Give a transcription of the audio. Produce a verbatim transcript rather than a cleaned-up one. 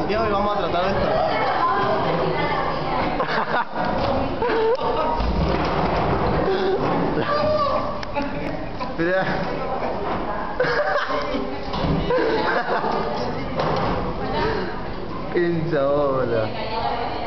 Santiago y vamos a tratar de estorbarlo. Mira. Pincha bola.